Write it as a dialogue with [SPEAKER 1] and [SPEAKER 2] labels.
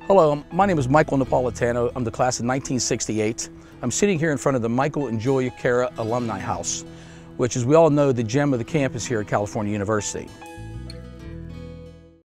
[SPEAKER 1] Hello, my name is Michael Napolitano. I'm the class of 1968. I'm sitting here in front of the Michael and Julia Cara Alumni House, which, as we all know, the gem of the campus here at California University.